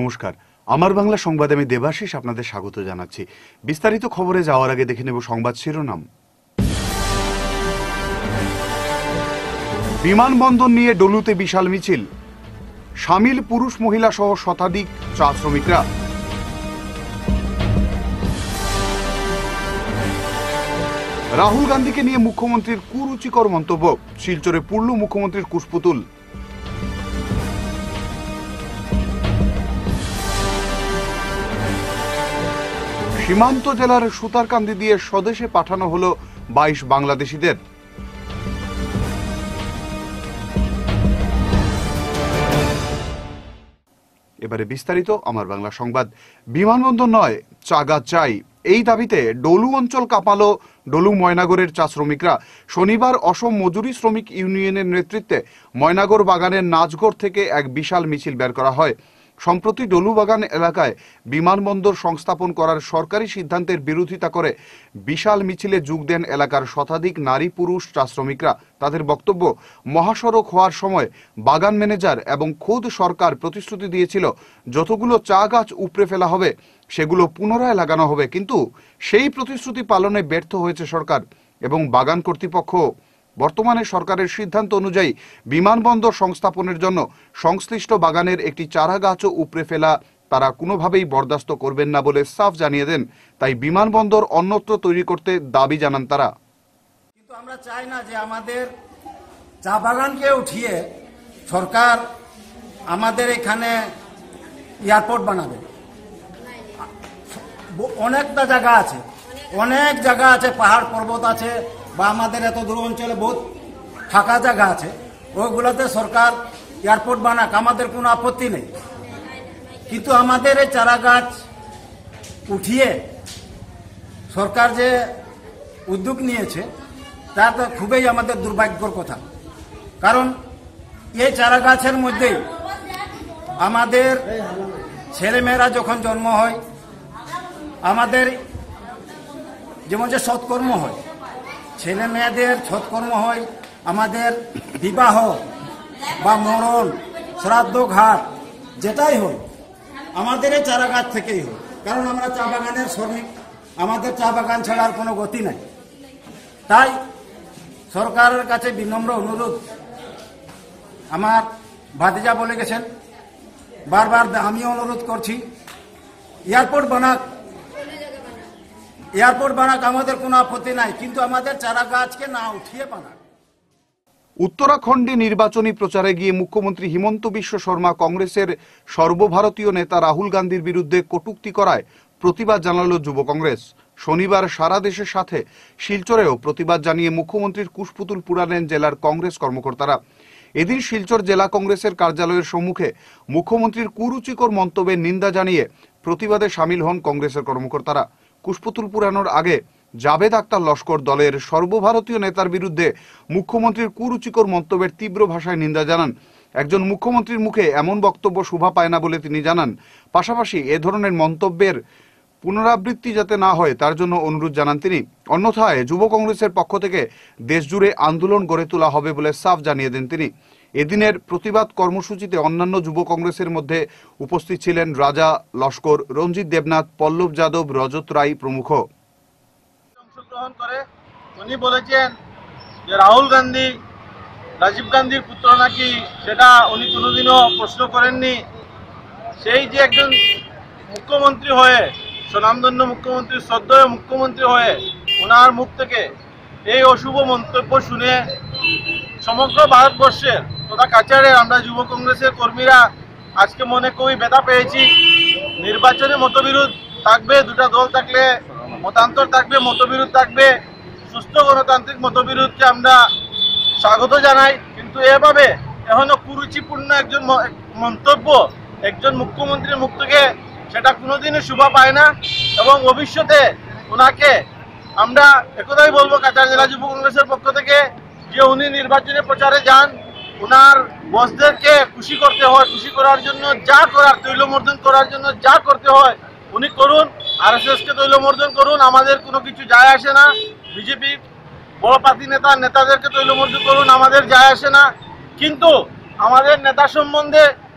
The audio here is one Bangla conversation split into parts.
নমস্কার, আমার বাংলা সংবাদে আমি দেবাশিস আপনাদের স্বাগত জানাচ্ছি। বিস্তারিত খবরে যাওয়ার আগে দেখে নেব সংবাদ শিরোনাম। বিমানবন্দর নিয়ে ডলুতে বিশাল মিছিল, সামিল পুরুষ মহিলা সহ শতাধিক চা শ্রমিকরা। রাহুল গান্ধীকে নিয়ে মুখ্যমন্ত্রীর কুরুচিকর মন্তব্য, শিলচরে পুড়ল মুখ্যমন্ত্রীর কুশপুতুল। সীমান্ত জেলার সুতারকান্দি দিয়ে স্বদেশে পাঠানো হলো 22 বাংলাদেশিদের। এবারে বিস্তারিত আমার বাংলা সংবাদ। বিমানবন্দর নয়, চা গাছ চাই, এই দাবিতে ডলু অঞ্চল কাঁপালো ডলু ময়নাগরের চা শ্রমিকরা। শনিবার অসম মজুরি শ্রমিক ইউনিয়নের নেতৃত্বে ময়নাগর বাগানের নাচগড় থেকে এক বিশাল মিছিল বের করা হয়। সম্প্রতি ডলু বাগান এলাকায় বিমানবন্দর সংস্থাপন করার সরকারি সিদ্ধান্তের বিরোধিতা করে বিশাল মিছিলে যোগ দেন এলাকার শতাধিক নারী পুরুষ চা শ্রমিকরা। তাদের বক্তব্য, মহাসড়ক হওয়ার সময় বাগান ম্যানেজার এবং খোদ সরকার প্রতিশ্রুতি দিয়েছিল যতগুলো চা গাছ উপড়ে ফেলা হবে সেগুলো পুনরায় লাগানো হবে, কিন্তু সেই প্রতিশ্রুতি পালনে ব্যর্থ হয়েছে সরকার এবং বাগান কর্তৃপক্ষ। বর্তমানে সরকারের সিদ্ধান্ত অনুযায়ী বিমানবন্দর সংস্থাপনের জন্য সংশ্লিষ্ট বাগানের একটি চারা গাছও উপড়ে ফেলা তারা কোনোভাবেই বরদাস্ত করবেন না বলে সাফ জানিয়ে দেন। তাই বিমানবন্দর অন্যত্র তৈরি করতে দাবি জানান তারা। কিন্তু আমরা চাই না যে আমাদের চা বাগানকে উঠিয়ে সরকার আমাদের এখানে এয়ারপোর্ট বানাবে। অনেকটা জায়গা আছে, অনেক জায়গা আছে, পাহাড় পর্বত আছে, বা আমাদের এত দূর অঞ্চলে বহুত ফাঁকা জায়গা আছে, ওইগুলোতে সরকার এয়ারপোর্ট বানাক, আমাদের কোনো আপত্তি নেই। কিন্তু আমাদের এই চারা গাছ উঠিয়ে সরকার যে উদ্যোগ নিয়েছে তা তো খুবই আমাদের দুর্ভাগ্যর কথা। কারণ এই চারা গাছের মধ্যেই আমাদের ছেলেমেয়েরা যখন জন্ম হয়, আমাদের যেমন যে সৎকর্ম হয়, ছেলে মেয়েদের সৎকর্ম হয়, আমাদের বিবাহ বা মরণ, শ্রাদ্ধ ঘাট যেটাই হয় আমাদের এই চারা গাছ থেকেই হয়। কারণ আমরা চা বাগানের শ্রমিক, আমাদের চা বাগান ছাড়ার কোনো গতি নাই। তাই সরকারের কাছে বিনম্র অনুরোধ, আমার ভাতিজা বলে গেছেন, বারবার আমিও অনুরোধ করছি, এয়ারপোর্ট বানাক, আমাদের কোনো আপত্তি নাই, কিন্তু আমাদের চারা গাছকে না উঠিয়ে বানাক। উত্তরাখণ্ডে নির্বাচনী প্রচারে গিয়ে মুখ্যমন্ত্রী হিমন্ত বিশ্ব শর্মা কংগ্রেসের সর্বভারতীয় নেতা রাহুল গান্ধীর বিরুদ্ধে কটূক্তি করায় প্রতিবাদ জানালো যুব কংগ্রেস। শনিবার সারা দেশের সাথে শিলচরেও প্রতিবাদ জানিয়ে মুখ্যমন্ত্রীর কুশপুতুল পুরালেন জেলার কংগ্রেস কর্মকর্তারা। এদিন শিলচর জেলা কংগ্রেসের কার্যালয়ের সম্মুখে মুখ্যমন্ত্রীর কুরুচিকর মন্তব্যের নিন্দা জানিয়ে প্রতিবাদে সামিল হন কংগ্রেসের কর্মকর্তারা। কুশপুতুল পুরানোর আগে জাভেদ আক্তার লস্কর দলের সর্বভারতীয় নেতার বিরুদ্ধে মুখ্যমন্ত্রীর কুরুচিকর মন্তব্যের তীব্র ভাষায় নিন্দা জানান। একজন মুখ্যমন্ত্রীর মুখে এমন বক্তব্য শোভা পায় না বলে তিনি জানান। পাশাপাশি এ ধরনের মন্তব্যের পুনরাবৃত্তি যাতে না হয় তার জন্য অনুরোধ জানান তিনি। অন্যথায় যুব কংগ্রেসের পক্ষ থেকে দেশজুড়ে আন্দোলন গড়ে তোলা হবে বলে সাফ জানিয়ে দেন তিনি। এদিনের প্রতিবাদ কর্মসূচিতে অন্যান্য যুব কংগ্রেসের মধ্যে উপস্থিত ছিলেন রাজা লস্কর, রঞ্জিত দেবনাথ, পল্লব যাদব, রজত রায় প্রমুখ। অংশগ্রহণ করে উনি বলেছেন যে রাহুল গান্ধী রাজীব গান্ধীর পুত্র নাকি, সেটা উনি কোনোদিনও প্রশ্ন করেননি। সেই যে একজন মুখ্যমন্ত্রী হয়ে, স্বনামধন্য মুখ্যমন্ত্রী, শ্রদ্ধেয় মুখ্যমন্ত্রী হয়ে ওনার মুখ থেকে এই অশুভ মন্তব্য শুনে সমগ্র ভারতবর্ষের তথা কাছাড়ের আমরা যুব কংগ্রেসের কর্মীরা আজকে মনে খুবই ব্যথা পেয়েছি। নির্বাচনে মতবিরোধ থাকবে, দুটা দল থাকলে মতান্তর থাকবে, মতবিরোধ থাকবে, সুস্থ গণতান্ত্রিক মতবিরোধকে আমরা স্বাগত জানাই। কিন্তু এভাবে এখনো কুরুচিপূর্ণ একজন মন্তব্য একজন মুখ্যমন্ত্রীর মুখ থেকে, সেটা কোনোদিনই শোভা পায় না। এবং ভবিষ্যতে ওনাকে আমরা একথাই বলবো কাছাড় জেলা যুব কংগ্রেসের পক্ষ থেকে, যে উনি নির্বাচনে প্রচারে যান, ওনার বসদেরকে খুশি করতে হয়, খুশি করার জন্য যা করার, তৈলমর্দন করার জন্য যা করতে হয় উনি করুন, আরএসএসকে তৈলমর্দন করুন, আমাদের কোনো কিছু যায় আসে না। বিজেপি বড় পার্টি নেতাদেরকে তৈলমর্দন করুন, আমাদের যায় আসে না। কিন্তু আমাদের নেতা সম্বন্ধে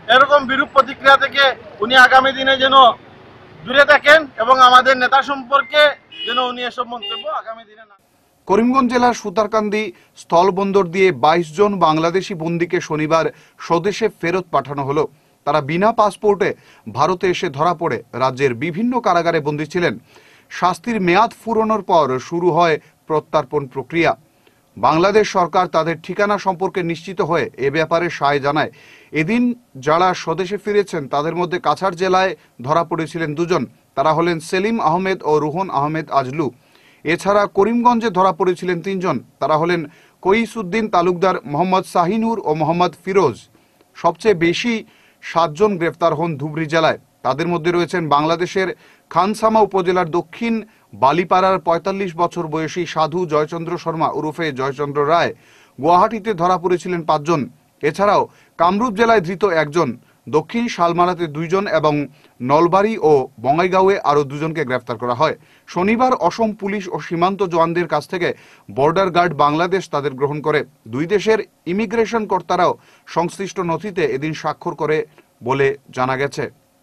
এরকম বিরূপ প্রতিক্রিয়া থেকে উনি আগামী দিনে যেন দূরে থাকেন এবং আমাদের নেতা সম্পর্কে যেন উনি এসব মন্তব্য আগামী দিনে না। করিমগঞ্জ জেলার সুতারকান্দি স্থলবন্দর দিয়ে 22 জন বাংলাদেশি বন্দীকে শনিবার স্বদেশে ফেরত পাঠানো হলো। তারা বিনা পাসপোর্টে ভারতে এসে ধরা পড়ে রাজ্যের বিভিন্ন কারাগারে বন্দী ছিলেন। শাস্তির মেয়াদ ফুরোনোর পর শুরু হয় প্রত্যর্পণ প্রক্রিয়া। বাংলাদেশ সরকার তাদের ঠিকানা সম্পর্কে নিশ্চিত হয়ে এ ব্যাপারে সায় জানায়। এদিন যারা স্বদেশে ফিরেছেন তাদের মধ্যে কাছাড় জেলায় ধরা পড়েছিলেন দুজন। তারা হলেন সেলিম আহমেদ ও রুহন আহমেদ আজলু। এছাড়া করিমগঞ্জে ধরা পড়েছিলেন তিনজন। তারা হলেন কইসউদ্দিন তালুকদার, মোহাম্মদ শাহিনুর ও মোহাম্মদ ফিরোজ। সবচেয়ে বেশি 7 জন গ্রেফতার হন ধুবড়ী জেলায়। তাদের মধ্যে রয়েছেন বাংলাদেশের খানসামা উপজেলার দক্ষিণ বালিপাড়ার 45 বছর বয়সী সাধু জয়চন্দ্র শর্মা ওরফে জয়চন্দ্র রায়। গুয়াহাটিতে ধরা পড়েছিলেন 5 জন। এছাড়াও কামরূপ জেলায় ধৃত 1 জন, দক্ষিণ শালমারাতে 2 জন এবং নলবাড়ি ও বঙ্গাইগাঁওয়ে আরও 2 জনকে গ্রেফতার করা হয়। শনিবার অসম পুলিশ ও সীমান্ত জওয়ানদের কাছ থেকে বর্ডার গার্ড বাংলাদেশ তাদের গ্রহণ করে। দুই দেশের ইমিগ্রেশন কর্তারাও সংশ্লিষ্ট নথিতে এদিন স্বাক্ষর করে বলে জানা গেছে।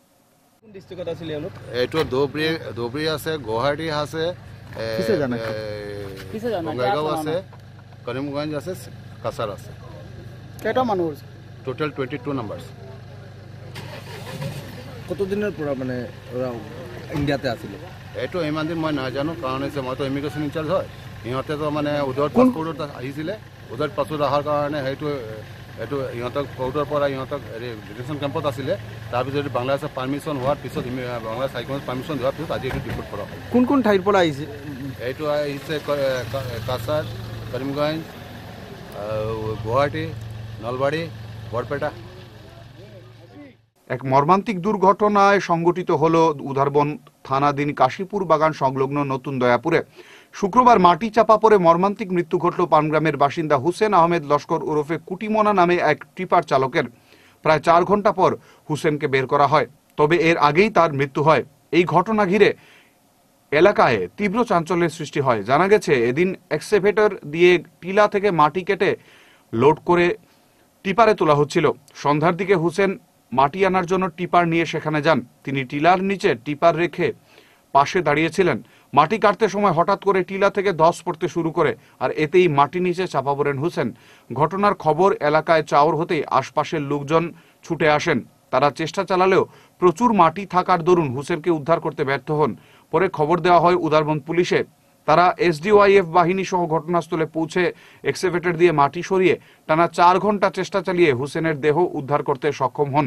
এইটো ধুবুৰী আছে, গুৱাহাটী আছে, বঙাইগাঁও আছে, কৰিমগঞ্জ আছে, কাছাৰ আছে। কেইটা মানুহ টোটেল 22 নাম্বাৰছ। কতদিনের পৰা মানে ওরা ইন্ডিয়াতে আছিলে? এইটো ইমান দিন মই নাজানো, কাৰণ হৈছে মইতো ইমিগ্ৰেশ্যন ইনচাৰ্জ হয়। সিহঁতেতো মানে উদৰ পাছপোৰ্টত আহিছিলে, উদৰ পাছপোৰ্ট অহাৰ কাৰণে এইটো ইহঁতক কোৰ্টৰ পৰা ইহঁতক ডিটেনশ্যন কেম্পত আছিলে। তাৰপিছত বাংলাদেশৰ পাৰ্মিশ্যন হোৱাৰ পিছত বাংলাদেশ হাইকমাণ্ডত পাৰ্মিশ্যন দিয়াৰ পিছত আজি এইটো ডিপোৰ্ট কৰা হয়। কোন কোন ঠাইৰ পৰা আহিছে? এইটো আহিছে কাছাৰ, কৰিমগঞ্জ, গুৱাহাটী, নলবাড়ী, বৰপেটা। এক মর্মান্তিক দুর্ঘটনায় সংঘটিত হল উধারবন থানাধীন কাশীপুর বাগান সংলগ্ন নতুন দয়াপুরে। শুক্রবার মাটি চাপা পড়ে মর্মান্তিক মৃত্যু ঘটল পানগ্রামের বাসিন্দা হুসেন আহমেদ লস্কর ওরফে কুটিমোনা নামে এক টিপার চালকের। প্রায় 4 ঘন্টা পর হুসেনকে বের করা হয়, তবে এর আগেই তার মৃত্যু হয়। এই ঘটনা ঘিরে এলাকায় তীব্র চাঞ্চল্যের সৃষ্টি হয়। জানা গেছে এদিন এক্সকেভেটর দিয়ে টিলা থেকে মাটি কেটে লোড করে টিপারে তোলা হচ্ছিল। সন্ধ্যার দিকে হুসেন মাটি আনার জন্য টিপার নিয়ে সেখানে যান। তিনি টিলার নিচে টিপার রেখে পাশে দাঁড়িয়েছিলেন। মাটি কাটতে সময় হঠাৎ করে টিলা থেকে ধস পড়তে শুরু করে, আর এতেই মাটি নিচে চাপা পড়েন হুসেন। ঘটনার খবর এলাকায় চাউর হতেই আশপাশের লোকজন ছুটে আসেন। তারা চেষ্টা চালালেও প্রচুর মাটি থাকার দরুন হুসেনকে উদ্ধার করতে ব্যর্থ হন। পরে খবর দেওয়া হয় উধারবন পুলিশে। তারা এসডিওআইএফ বাহিনী সহ ঘটনাস্থলে পৌঁছে এক্সকেভেটর দিয়ে মাটি সরিয়ে টানা 4 ঘন্টা চেষ্টা চালিয়ে হুসেনের দেহ উদ্ধার করতে সক্ষম হন।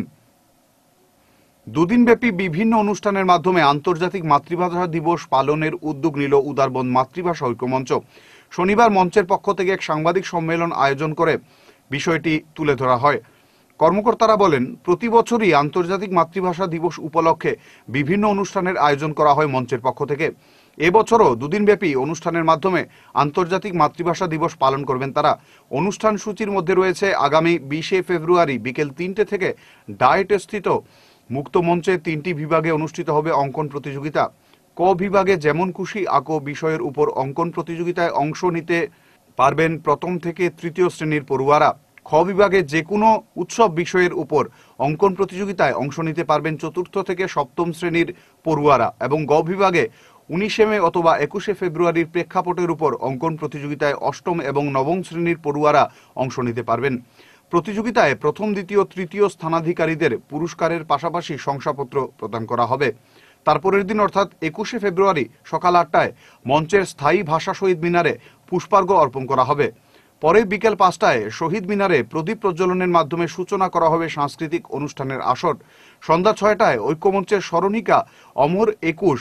দুদিনব্যাপী বিভিন্ন অনুষ্ঠানের মাধ্যমে আন্তর্জাতিক মাতৃভাষা দিবস পালনের উদ্যোগ নিল উদারবন মাতৃভাষা ঐক্যমঞ্চ। শনিবার মঞ্চের পক্ষ থেকে এক সাংবাদিক সম্মেলন আয়োজন করে বিষয়টি তুলে ধরা হয়। কর্মকর্তারা বলেন, প্রতি বছরই আন্তর্জাতিক মাতৃভাষা দিবস উপলক্ষে বিভিন্ন অনুষ্ঠানের আয়োজন করা হয় মঞ্চের পক্ষ থেকে। এবছরও দুদিনব্যাপী অনুষ্ঠানের মাধ্যমে আন্তর্জাতিক মাতৃভাষা দিবস পালন করবেন তারা। অনুষ্ঠান সূচির মধ্যে রয়েছে আগামী 20 ফেব্রুয়ারি বিকেল 3টে থেকে ডায়েট স্থিত মুক্ত মঞ্চে 3টি বিভাগে অনুষ্ঠিত হবে অঙ্কন প্রতিযোগিতা। ক বিভাগে যেমন খুশি আঁকো বিষয়ের উপর অঙ্কন প্রতিযোগিতায় অংশ নিতে পারবেন প্রথম থেকে তৃতীয় শ্রেণীর পড়ুয়ারা। খ বিভাগে যে কোনো উৎসব বিষয়ের উপর অঙ্কন প্রতিযোগিতায় অংশ নিতে পারবেন চতুর্থ থেকে সপ্তম শ্রেণীর পড়ুয়ারা এবং গ বিভাগে 19 মে অথবা 21 ফেব্রুয়ারির প্রেক্ষাপটের উপর অঙ্কন প্রতিযোগিতায় অষ্টম এবং নবম শ্রেণীর পড়ুয়ারা অংশ নিতে পারবেন। প্রতিযোগিতায় প্রথম, দ্বিতীয়, তৃতীয় স্থানাধিকারীদের পুরস্কারের পাশাপাশি শংসাপত্র প্রদান করা হবে। তারপরের দিন অর্থাৎ 21 ফেব্রুয়ারি সকাল 8টায় মঞ্চের স্থায়ী ভাষা শহীদ মিনারে পুষ্পার্ঘ্য অর্পণ করা হবে। পরে বিকেল 5টায় শহীদ মিনারে প্রদীপ প্রজ্বলনের মাধ্যমে সূচনা করা হবে সাংস্কৃতিক অনুষ্ঠানের আসর। সন্ধ্যা 6টায় ঐক্যমঞ্চের স্মরণিকা অমর 21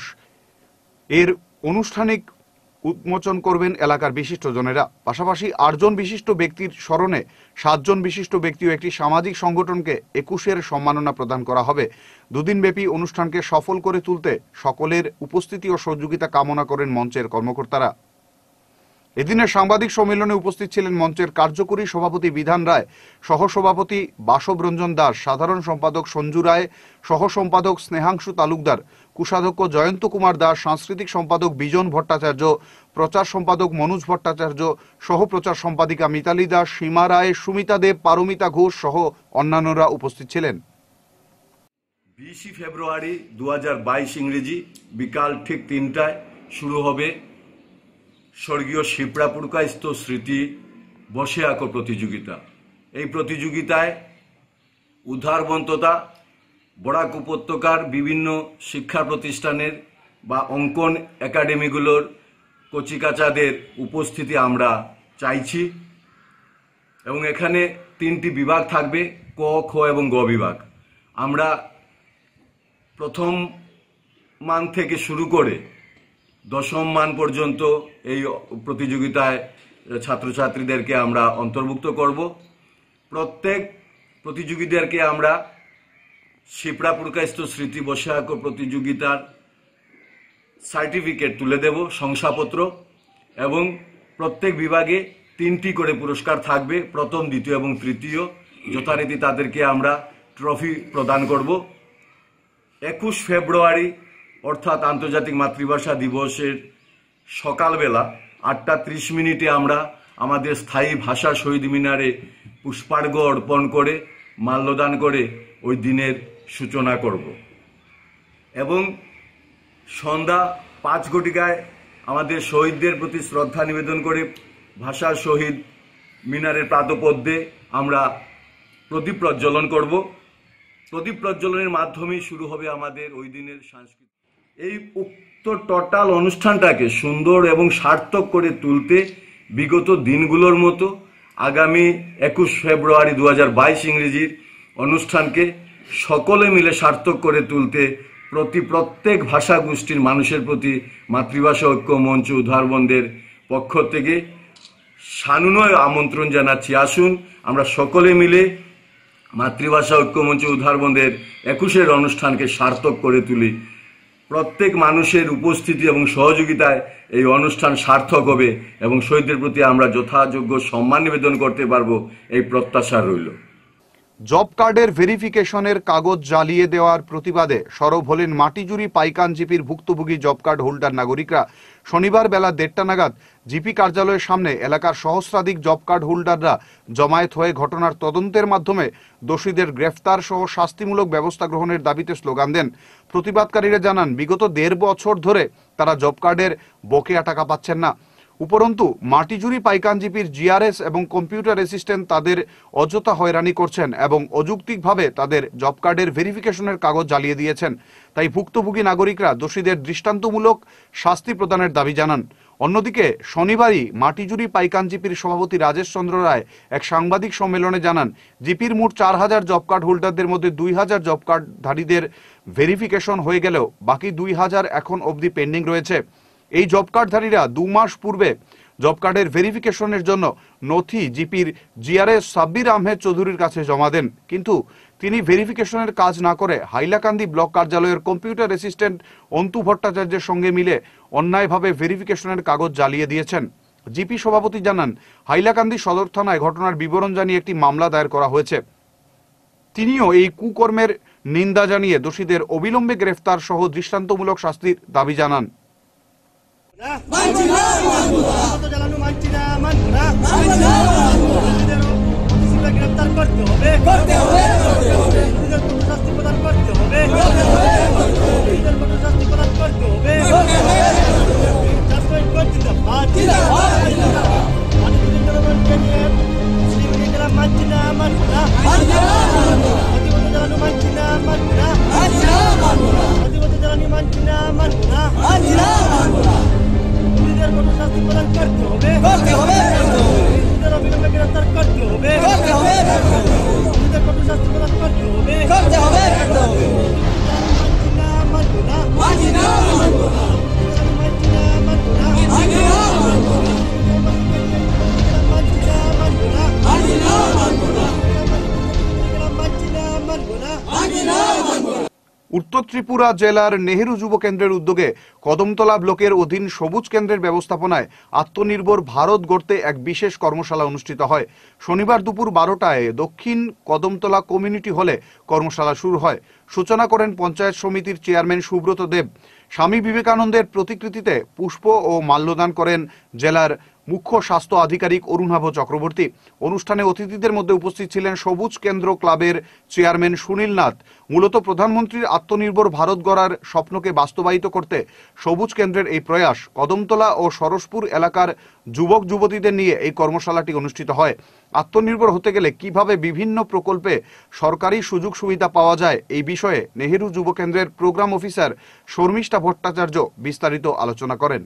এর আনুষ্ঠানিক উন্মোচন করবেন এলাকার বিশিষ্টজনেরা। পাশাপাশি 8 জন বিশিষ্ট ব্যক্তির স্মরণে 7 জন বিশিষ্ট ব্যক্তি ও একটি সামাজিক সংগঠনকে 21 সম্মাননা প্রদান করা হবে। দুদিনব্যাপী অনুষ্ঠানকে সফল করে তুলতে সকলের উপস্থিতি ও সহযোগিতা কামনা করেন মঞ্চের কর্মকর্তারা। এদিনের সাংবাদিক সম্মেলনে উপস্থিত ছিলেন মঞ্চের কার্যকরী সভাপতি বিধান রায়, সহসভাপতি বাসব রঞ্জন দাস, সাধারণ সম্পাদক সঞ্জু রায়, সহ সম্পাদক স্নেহাংশু তালুকদার, কোষাধ্যক্ষ জয়ন্ত কুমার দাস, সাংস্কৃতিক সম্পাদক বিজন ভট্টাচার্য, প্রচার সম্পাদক মনোজ ভট্টাচার্য, সহ প্রচার সম্পাদিকা মিতালি দাস, সীমা রায়, সুমিতা দেব, পারমিতা ঘোষ সহ অন্যান্যরা উপস্থিত ছিলেন। 20 ফেব্রুয়ারি 2022 ইংরেজি বিকাল ঠিক 3টায় শুরু হবে স্বর্গীয় শিপ্রা পুরকায়স্থ স্মৃতি বসে আঁকো প্রতিযোগিতা। এই প্রতিযোগিতায় উদ্ধারবন্ততা বরাক উপত্যকার বিভিন্ন শিক্ষা প্রতিষ্ঠানের বা অঙ্কন একাডেমিগুলোর কচিকাচাদের উপস্থিতি আমরা চাইছি এবং এখানে 3টি বিভাগ থাকবে, ক, খ এবং গ বিভাগ। আমরা প্রথম মান থেকে শুরু করে 10ম মান পর্যন্ত এই প্রতিযোগিতায় ছাত্রছাত্রীদেরকে আমরা অন্তর্ভুক্ত করব। প্রত্যেক প্রতিযোগীদেরকে আমরা শিপ্রা পুরকায়স্থ স্মৃতি বসে আঁকো প্রতিযোগিতার সার্টিফিকেট তুলে দেব, শংসাপত্র, এবং প্রত্যেক বিভাগে 3টি করে পুরস্কার থাকবে, প্রথম, দ্বিতীয় এবং তৃতীয়। যথারীতি তাদেরকে আমরা ট্রফি প্রদান করব। 21 ফেব্রুয়ারি অর্থাৎ আন্তর্জাতিক মাতৃভাষা দিবসের সকালবেলা 8টা 30 মিনিটে আমরা আমাদের স্থায়ী ভাষা শহীদ মিনারে পুষ্পার্ঘ অর্পণ করে মাল্যদান করে ওই দিনের সূচনা করব এবং সন্ধ্যা 5 ঘটিকায় আমাদের শহীদদের প্রতি শ্রদ্ধা নিবেদন করে ভাষা শহীদ মিনারের প্রাতপদ্যে আমরা প্রদীপ প্রজ্বলন করব। প্রদীপ প্রজ্বলনের মাধ্যমেই শুরু হবে আমাদের ওই দিনের সাংস্কৃতিক। এই উক্ত টোটাল অনুষ্ঠানটাকে সুন্দর এবং সার্থক করে তুলতে বিগত দিনগুলোর মতো আগামী 21 ফেব্রুয়ারি 2022 ইংরেজির অনুষ্ঠানকে সকলে মিলে সার্থক করে তুলতে প্রত্যেক ভাষা গোষ্ঠীর মানুষের প্রতি মাতৃভাষা ঐক্য মঞ্চ উদ্ধারবন্দের পক্ষ থেকে সানুনয় আমন্ত্রণ জানাচ্ছি। আসুন আমরা সকলে মিলে মাতৃভাষা ঐক্য মঞ্চ উদ্ধারবন্দের 21-এর অনুষ্ঠানকে সার্থক করে তুলি। প্রত্যেক মানুষের উপস্থিতি এবং সহযোগিতায় এই অনুষ্ঠান সার্থক হবে এবং শহীদদের প্রতি আমরা যথাযোগ্য সম্মান নিবেদন করতে পারবো, এই প্রত্যাশা রইল। জব কার্ডের ভেরিফিকেশনের কাগজ জ্বালিয়ে দেওয়ার প্রতিবাদে সরব হলেন মাটিজুরি পাইকান জিপির ভুক্তভোগী জব কার্ড হোল্ডার নাগরিকরা। শনিবার বেলা 1:30 নাগাদ জিপি কার্যালয়ের সামনে এলাকার সহস্রাধিক জব কার্ড হোল্ডাররা জমায়েত হয়ে ঘটনার তদন্তের মাধ্যমে দোষীদের গ্রেফতার সহ শাস্তিমূলক ব্যবস্থা গ্রহণের দাবিতে স্লোগান দেন। প্রতিবাদকারীরা জানান, বিগত 1.5 বছর ধরে তারা জব কার্ডের বকেয়া টাকা পাচ্ছেন না। উপরন্তু মাটিজুরি পাইকান জিপির জিআরএস এবং কম্পিউটার অ্যাসিস্ট্যান্ট তাদের অযথা হয়রানি করছেন এবং অযৌক্তিকভাবে তাদের জব কার্ডের ভেরিফিকেশনের কাগজ জ্বালিয়ে দিয়েছেন। তাই ভুক্তভোগী নাগরিকরা দোষীদের দৃষ্টান্তমূলক শাস্তি প্রদানের দাবি জানান। অন্যদিকে শনিবারই মাটিজুরি পাইকান জিপির সভাপতি রাজেশ চন্দ্র রায় এক সাংবাদিক সম্মেলনে জানান, জিপির মোট 4000 জব কার্ড হোল্ডারদের মধ্যে 2000 জব কার্ডধারীদের ভেরিফিকেশন হয়ে গেলেও বাকি 2000 এখন অবধি পেন্ডিং রয়েছে। এই জব কার্ডধারীরা 2 মাস পূর্বে জব কার্ডের ভেরিফিকেশনের জন্য নথি জিপির জিআরএস সাব্বির আহমেদ চৌধুরীর কাছে জমা দেন, কিন্তু তিনি ভেরিফিকেশনের কাজ না করে হাইলাকান্দি ব্লক কার্যালয়ের কম্পিউটার অ্যাসিস্ট্যান্ট অন্তু ভট্টাচার্যের সঙ্গে মিলে অন্যায়ভাবে ভেরিফিকেশনের কাগজ জ্বালিয়ে দিয়েছেন। জিপি সভাপতি জানান, হাইলাকান্দি সদর থানায় ঘটনার বিবরণ জানিয়ে একটি মামলা দায়ের করা হয়েছে। তিনিও এই কুকর্মের নিন্দা জানিয়ে দোষীদের অবিলম্বে গ্রেফতার সহ দৃষ্টান্তমূলক শাস্তির দাবি জানান। গ্রেফতার করতে হবে, শাস্তি প্রদান করতে হবে, শাস্তি প্রদান করতে হবে। মানছি না মানব না, জ্বালানো মানছি না মানব না, জ্বালানি মানছি না মানব না। শাস্তি প্রদান করতে হবে, অবিলম্বে গ্রেফতার করতে হবে, কঠোর শাস্তি প্রদান করতে হবে। উত্তর ত্রিপুরা জেলার নেহেরু যুব কেন্দ্রের উদ্যোগে কদমতলা ব্লকের অধীন সবুজ কেন্দ্রের ব্যবস্থাপনায় আত্মনির্ভর ভারত গড়তে এক বিশেষ কর্মশালা অনুষ্ঠিত হয়। শনিবার দুপুর 12টায় দক্ষিণ কদমতলা কমিউনিটি হলে কর্মশালা শুরু হয়। সূচনা করেন পঞ্চায়েত সমিতির চেয়ারম্যান সুব্রত দেব। স্বামী বিবেকানন্দের প্রতিকৃতিতে পুষ্প ও মাল্যদান করেন জেলার মুখ্য স্বাস্থ্য আধিকারিক অরুণাভ চক্রবর্তী। অনুষ্ঠানে অতিথিদের মধ্যে উপস্থিত ছিলেন সবুজ কেন্দ্র ক্লাবের চেয়ারম্যান সুনীল নাথ। মূলত প্রধানমন্ত্রীর আত্মনির্ভর ভারত গড়ার স্বপ্নকে বাস্তবায়িত করতে সবুজ কেন্দ্রের এই প্রয়াস। কদমতলা ও সরসপুর এলাকার যুবক যুবতীদের নিয়ে এই কর্মশালাটি অনুষ্ঠিত হয়। আত্মনির্ভর হতে গেলে কিভাবে বিভিন্ন প্রকল্পে সরকারি সুযোগ সুবিধা পাওয়া যায় এই বিষয়ে নেহেরু যুব কেন্দ্রের প্রোগ্রাম অফিসার শর্মিষ্ঠা ভট্টাচার্য বিস্তারিত আলোচনা করেন।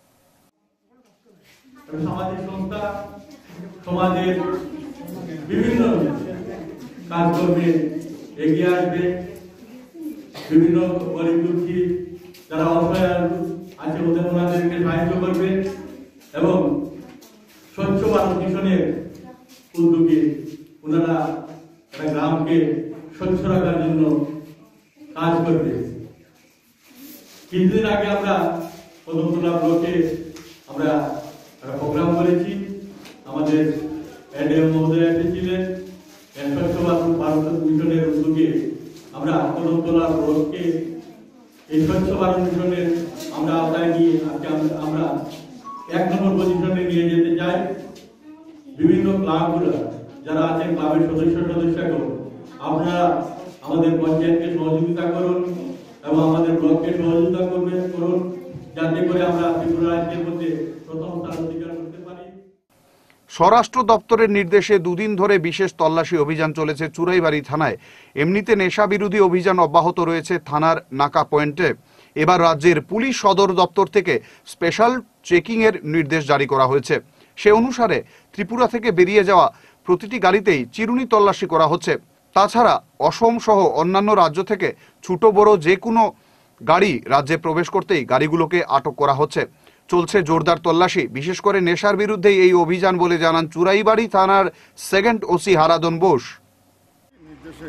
সামাজিক সংস্থা সমাজের বিভিন্ন কাজকর্মে এগিয়ে আসবে, বিভিন্ন গরিব দুঃখী যারা অসহায় আছে ওনাদেরকে সাহায্য করবে এবং স্বচ্ছ ভারত মিশনের উদ্যোগে ওনারা একটা গ্রামকে স্বচ্ছ রাখার জন্য কাজ করবে। কিছুদিন আগে আমরা কদমতলা ব্লকে আমরা একটা প্রোগ্রাম করেছি, আমাদের এডিএম মহোদয় এসেছিলেন। স্বচ্ছ ভারত মিশনের উদ্যোগে আমরা কদমতলা ব্লককে এই স্বচ্ছ ভারত মিশনের আমরা আওতায় নিয়ে আজকে আমরা 1 নম্বর পজিশনে নিয়ে যেতে চাই। বিভিন্ন ক্লাবগুলো যারা আছেন ক্লাবের সদস্যগণ আপনারা আমাদের পঞ্চায়েতকে সহযোগিতা করুন এবং আমাদের ব্লককে সহযোগিতা করুন যাতে করে আমরা ত্রিপুরা রাজ্যের মধ্যে প্রথম স্থান অধিকার করতে পারি। স্বরাষ্ট্র দপ্তরের নির্দেশে দুদিন ধরে বিশেষ তল্লাশি অভিযান চলেছে চুরাইবাড়ি থানায়। এমনিতে নেশা বিরোধী অভিযান অব্যাহত রয়েছে থানার নাকা পয়েন্টে। এবার রাজ্যের পুলিশ সদর দপ্তর থেকে স্পেশাল চেকিং এর নির্দেশ জারি করা হয়েছে। সে অনুসারে ত্রিপুরা থেকে বেরিয়ে যাওয়া প্রতিটি গাড়িতেই চিরুনি তল্লাশি করা হচ্ছে। তাছাড়া অসম সহ অন্যান্য রাজ্য থেকে ছোট বড় যে কোনো গাড়ি রাজ্যে প্রবেশ করতেই গাড়িগুলোকে আটক করা হচ্ছে। চলছে জোরদার তল্লাশি, বিশেষ করে নেশার বিরুদ্ধে এই অভিযান বলে জানান চুরাইবাড়ি থানার সেকেন্ড ওসি হারাদন বোস। নির্দেশে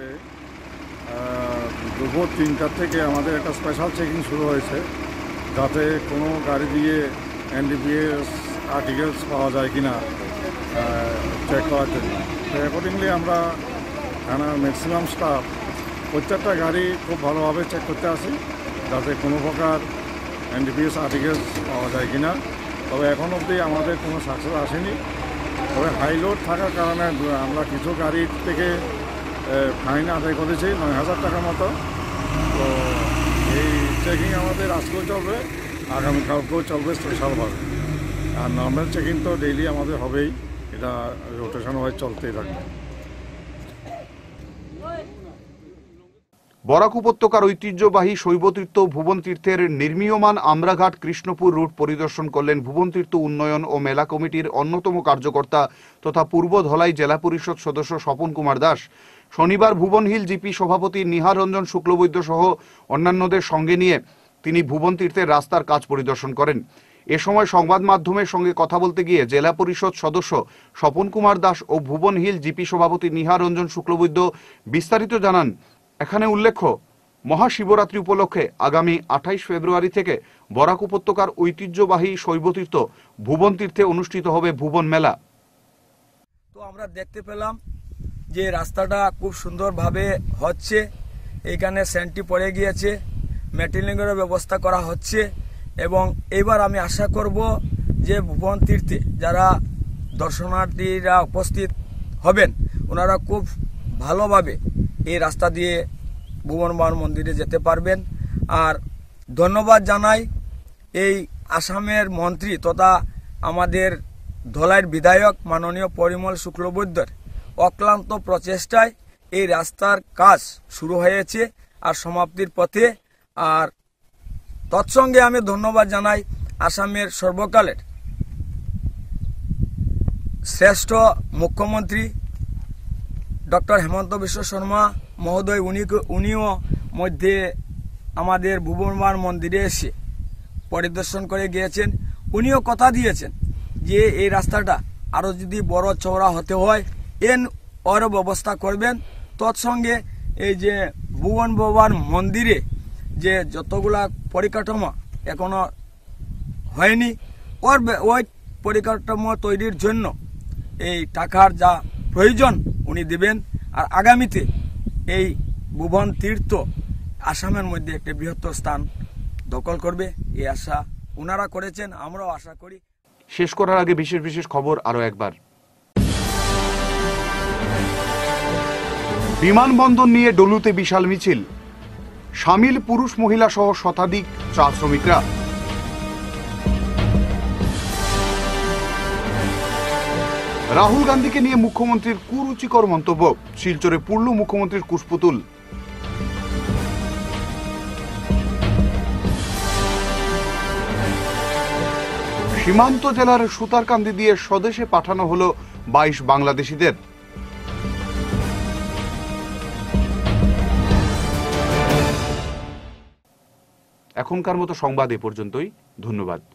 দুপুর 3টা থেকে আমাদের একটা স্পেশাল চেকিং শুরু হয়েছে, যাতে কোনো গাড়ি দিয়ে এনডিপিএস আর্টিকেলস পাওয়া যায় কিনা চেক করার জন্য। তো অ্যাকর্ডিংলি আমরা থানার ম্যাক্সিমাম স্টাফ প্রত্যেকটা গাড়ি খুব ভালোভাবে চেক করতে আসি, যাতে কোনো প্রকার এনডিপিএস আর্টিকেলস পাওয়া যায় কিনা। তবে এখন অবধি আমাদের কোনো সাকসেস আসেনি। তবে হাই লোড থাকার কারণে আমরা কিছু গাড়ি থেকে ফাইন আদায় করেছি 9,000 টাকার মতো। তো এই চেকিং আমাদের আজকেও চলবে, আগামীকালকেও চলবে স্পেশালভাবে। আর নর্মাল চেকিং তো ডেইলি আমাদের হবেই, এটা রোটেশন ওয়াইজ চলতেই থাকবে। বরাক উপত্যকার ঐতিহ্যবাহী শৈবতীর্থ ভুবন তীর্থের নির্মীয়মান আমরাঘাট কৃষ্ণপুর রুট পরিদর্শন করলেন ভুবন তীর্থ উন্নয়ন ও মেলা কমিটির অন্যতম কার্যকর্তা তথা পূর্ব ধলাই জেলা পরিষদ সদস্য স্বপন কুমার দাস। শনিবার ভুবন হিল জিপি সভাপতি নিহার রঞ্জন শুক্লবৈদ্য সহ অন্যান্যদের সঙ্গে নিয়ে তিনি ভুবন তীর্থের রাস্তার কাজ পরিদর্শন করেন। এ সময় সংবাদ মাধ্যমের সঙ্গে কথা বলতে গিয়ে জেলা পরিষদ সদস্য স্বপন কুমার দাস ও ভুবন হিল জিপি সভাপতি নিহার রঞ্জন শুক্লবৈদ্য বিস্তারিত জানান। এখানে উল্লেখ্য, মহাশিবরাত্রি উপলক্ষে আগামী 28 ফেব্রুয়ারি থেকে বরাক উপত্যকার ঐতিহ্যবাহী শৈবতীর্থ ভুবন তীর্থে অনুষ্ঠিত হবে ভুবন মেলা। তো আমরা দেখতে পেলাম যে রাস্তাটা খুব সুন্দরভাবে হচ্ছে, এখানে সেন্টি পড়ে গিয়েছে, মেটেলিংয়ের ব্যবস্থা করা হচ্ছে এবং এবার আমি আশা করব যে ভুবন তীর্থে যারা দর্শনার্থীরা উপস্থিত হবেন ওনারা খুব ভালোভাবে এই রাস্তা দিয়ে ভুবন মন্দিরে যেতে পারবেন। আর ধন্যবাদ জানাই এই আসামের মন্ত্রী তথা আমাদের ধলাইয়ের বিধায়ক মাননীয় পরিমল শুক্লবৈদ্যর অক্লান্ত প্রচেষ্টায় এই রাস্তার কাজ শুরু হয়েছে আর সমাপ্তির পথে। আর তৎসঙ্গে আমি ধন্যবাদ জানাই আসামের সর্বকালের শ্রেষ্ঠ মুখ্যমন্ত্রী ডক্টর হেমন্ত বিশ্ব শর্মা মহোদয়। উনিও মধ্যে আমাদের ভুবন মন্দিরে এসে পরিদর্শন করে গিয়েছেন। উনিও কথা দিয়েছেন যে এই রাস্তাটা আরও যদি বড় চওড়া হতে হয় ওর ব্যবস্থা করবেন। তৎসঙ্গে এই যে ভুবন বাবার মন্দিরে যে যতগুলা পরিকাঠামো এখনো হয়নি ওই পরিকাঠামো তৈরির জন্য এই টাকার যা প্রয়োজন উনি দেবেন। আর আগামীতে এই ভুবন তীর্থ আসামের মধ্যে একটি বৃহত্তর স্থান দখল করবে এই আশা ওনারা করেছেন, আমরাও আশা করি। শেষ করার আগে বিশেষ বিশেষ খবর আরো একবার। বিমানবন্দর নিয়ে ডলুতে বিশাল মিছিল, সামিল পুরুষ মহিলা সহ শতাধিক চা শ্রমিকরা। রাহুল গান্ধীকে নিয়ে মুখ্যমন্ত্রীর কুরুচিকর মন্তব্য, শিলচরে পুড়ল মুখ্যমন্ত্রীর কুশপুতুল। সীমান্ত জেলার সুতারকান্দি দিয়ে স্বদেশে পাঠানো হলো 22 বাংলাদেশিদের। এখনকার মতো সংবাদ এ পর্যন্তই। ধন্যবাদ।